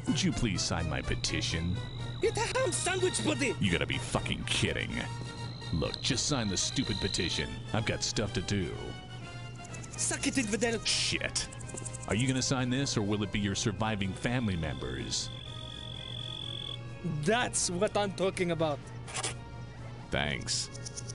Would you please sign my petition? Eat a ham sandwich, buddy! You gotta be fucking kidding. Look, just sign the stupid petition. I've got stuff to do. Suck it, infidel! Shit. Are you gonna sign this, or will it be your surviving family members? That's what I'm talking about. Thanks.